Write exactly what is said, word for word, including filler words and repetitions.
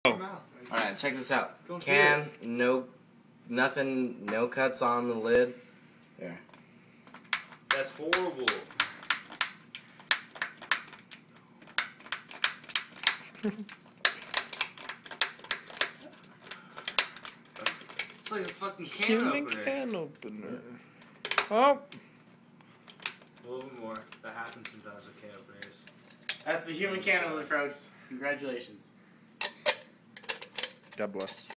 Alright, check this out. Don't Can, no, nothing, no cuts on the lid. There. That's horrible. It's like a fucking can Human opener. can opener. Oh. A little bit more. That happens sometimes with can openers. That's the human can opener, folks. Congratulations. God bless.